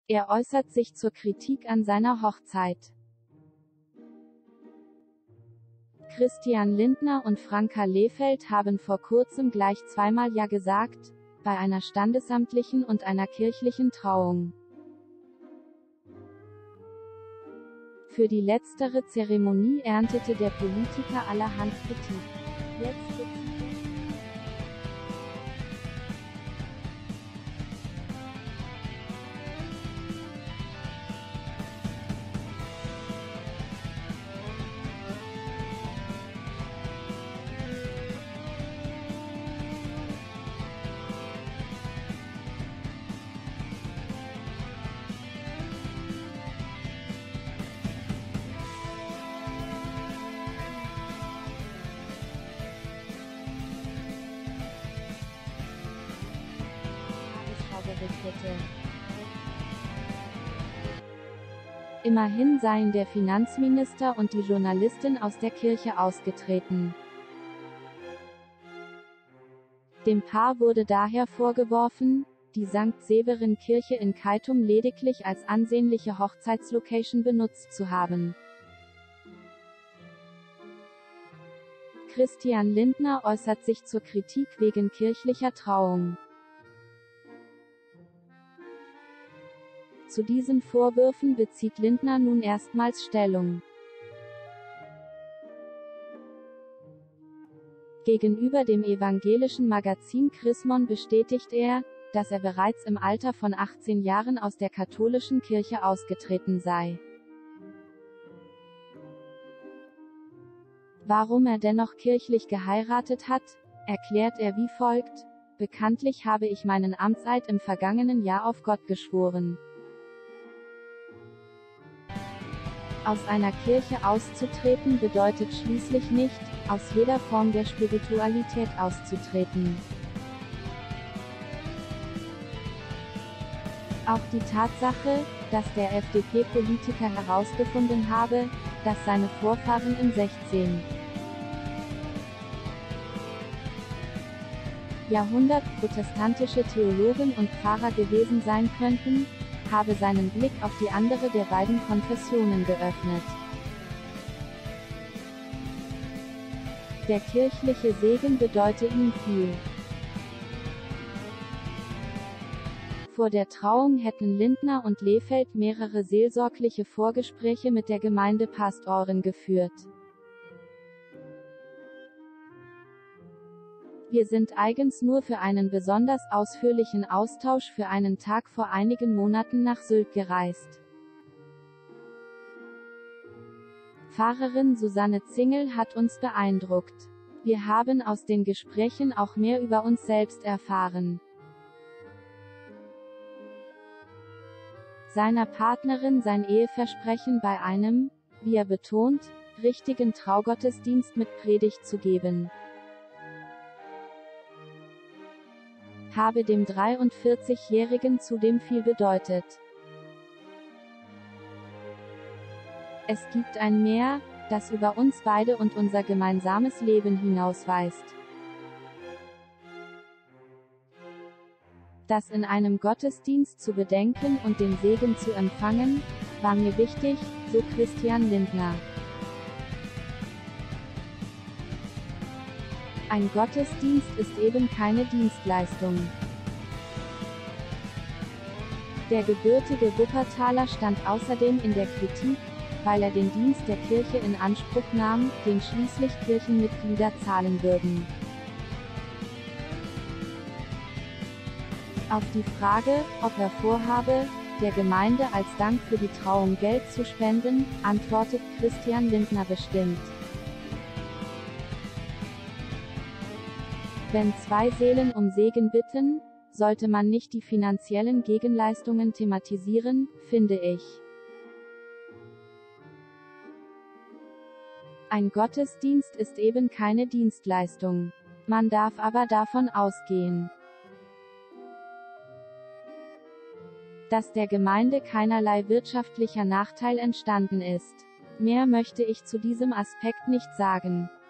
Er äußert sich zur Kritik an seiner Hochzeit. Christian Lindner und Franka Lehfeldt haben vor kurzem gleich zweimal Ja gesagt, bei einer standesamtlichen und einer kirchlichen Trauung. Für die letztere Zeremonie erntete der Politiker allerhand Kritik. Jetzt berichtete. Immerhin seien der Finanzminister und die Journalistin aus der Kirche ausgetreten. Dem Paar wurde daher vorgeworfen, die St. Severin-Kirche in Keitum lediglich als ansehnliche Hochzeitslocation benutzt zu haben. Christian Lindner äußert sich zur Kritik wegen kirchlicher Trauung. Zu diesen Vorwürfen bezieht Lindner nun erstmals Stellung. Gegenüber dem evangelischen Magazin Chrismon bestätigt er, dass er bereits im Alter von 18 Jahren aus der katholischen Kirche ausgetreten sei. Warum er dennoch kirchlich geheiratet hat, erklärt er wie folgt: Bekanntlich habe ich meinen Amtseid im vergangenen Jahr auf Gott geschworen. Aus einer Kirche auszutreten bedeutet schließlich nicht, aus jeder Form der Spiritualität auszutreten. Auch die Tatsache, dass der FDP-Politiker herausgefunden habe, dass seine Vorfahren im 16. Jahrhundert protestantische Theologen und Pfarrer gewesen sein könnten, habe seinen Blick auf die andere der beiden Konfessionen geöffnet. Der kirchliche Segen bedeute ihm viel. Vor der Trauung hätten Lindner und Lehfeldt mehrere seelsorgliche Vorgespräche mit der Gemeindepastorin geführt. Wir sind eigens nur für einen besonders ausführlichen Austausch für einen Tag vor einigen Monaten nach Sylt gereist. Pfarrerin Susanne Zingel hat uns beeindruckt. Wir haben aus den Gesprächen auch mehr über uns selbst erfahren. Seiner Partnerin sein Eheversprechen bei einem, wie er betont, richtigen Traugottesdienst mit Predigt zu geben, habe dem 43-Jährigen zudem viel bedeutet. Es gibt ein Mehr, das über uns beide und unser gemeinsames Leben hinausweist. Das in einem Gottesdienst zu bedenken und den Segen zu empfangen, war mir wichtig, so Christian Lindner. Ein Gottesdienst ist eben keine Dienstleistung. Der gebürtige Wuppertaler stand außerdem in der Kritik, weil er den Dienst der Kirche in Anspruch nahm, den schließlich Kirchenmitglieder zahlen würden. Auf die Frage, ob er vorhabe, der Gemeinde als Dank für die Trauung Geld zu spenden, antwortet Christian Lindner bestimmt. Wenn zwei Seelen um Segen bitten, sollte man nicht die finanziellen Gegenleistungen thematisieren, finde ich. Ein Gottesdienst ist eben keine Dienstleistung. Man darf aber davon ausgehen, dass der Gemeinde keinerlei wirtschaftlicher Nachteil entstanden ist. Mehr möchte ich zu diesem Aspekt nicht sagen.